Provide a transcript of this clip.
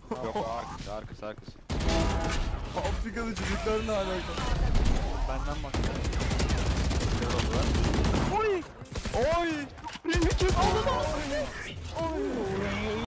Yok arkası. Afrikalı çocuklar ne alaka? Benden bak. Oy! Oy! Birini kes. Oy!